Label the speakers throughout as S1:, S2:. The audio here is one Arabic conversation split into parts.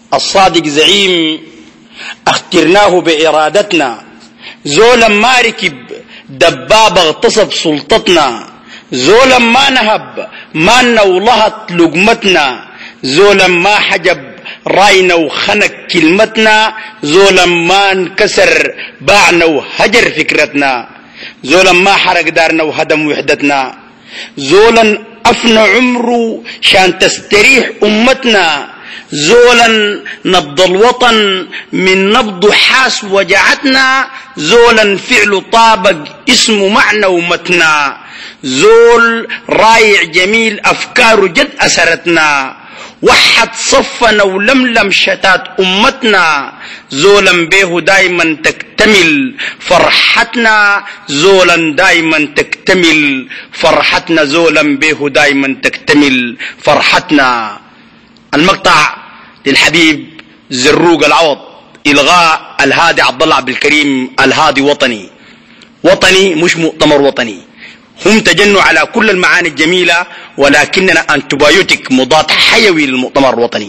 S1: الصادق زعيم اخترناه بإرادتنا، زولا ما ركب دباب اغتصب سلطتنا، زولا ما نهب ما نولهت لقمتنا، زولا ما حجب راينا وخنق كلمتنا، زولا ما انكسر باعنا وهجر فكرتنا، زولا ما حرق دارنا وهدم وحدتنا، زولا أفنى عمره شان تستريح أمتنا، زولا نبض الوطن من نبض حاس وجعتنا، زولا فعل طابق اسمه معنى ومتنا، زول رايع جميل أفكار جد أسرتنا، وحد صفنا ولملم شتات أمتنا، زولا به دايما تكتمل فرحتنا، زولا دايما تكتمل فرحتنا، زولا به دايما تكتمل فرحتنا. المقطع للحبيب زروق العوض، إلغاء الهادي عبد الله عبد الكريم. الهادي وطني، وطني مش مؤتمر وطني. هم تجنوا على كل المعاني الجميلة، ولكننا أنتبيوتيك مضاد حيوي للمؤتمر الوطني.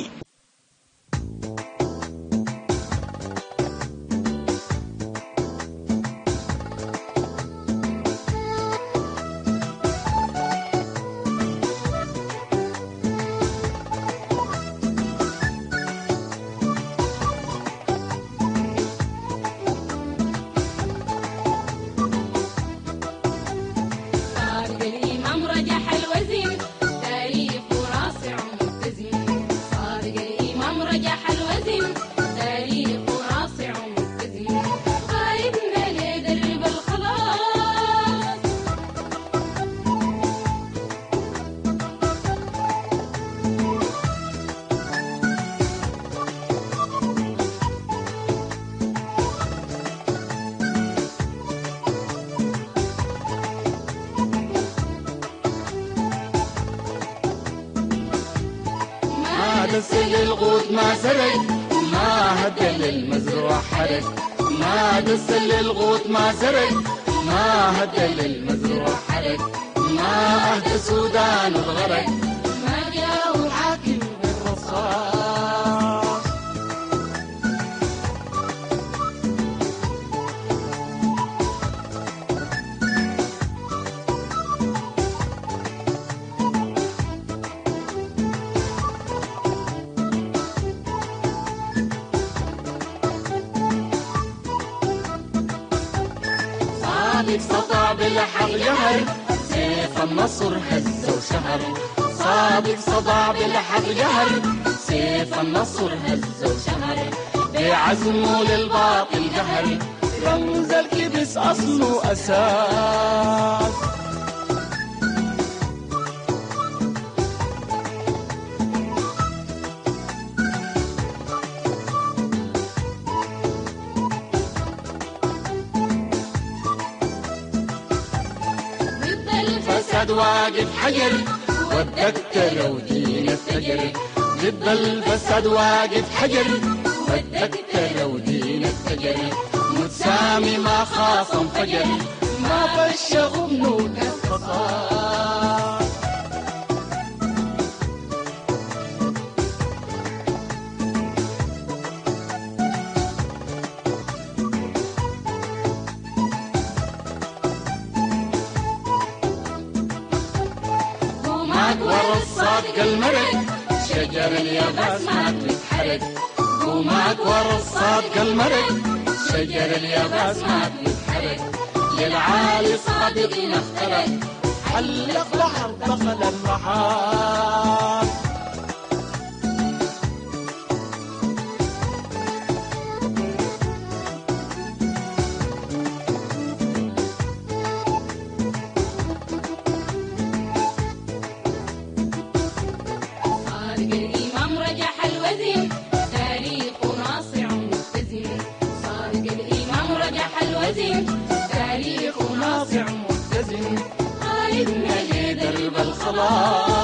S2: دس للغوث ما سرق، ما هدى للمزروع حرق، ما دس للغوث ما سرق، ما هدى للمزروع حرق، ما أهدى السودان وغرق، ما جاءوا حاكم بالرصاص. صادق سطع بالحق جهر، سيف النصر هز وشهر، صادق صدع بالحق جهر، سيف النصر هز وشهر، بعزمه للباطل جهر، رمز الكبس أصله أساس. الفساد واقف حجر، والدكتور ودين الفجر، ضد الفساد واقف حجر، والدكتور ودين الفجر، متسامي ما خاصم فجر، ما بشغوا بنود القصاص. ورا الصادق المرق، شجر اليابس ما بيتحرق، قومك ورا الصادق المرق، شجر اليابس ما بيتحرق، للعالي صادقنا اخترق، حلق بحر دخل الرحال. تاريخ ناصع متزن، قائدنا لدرب الخلاص.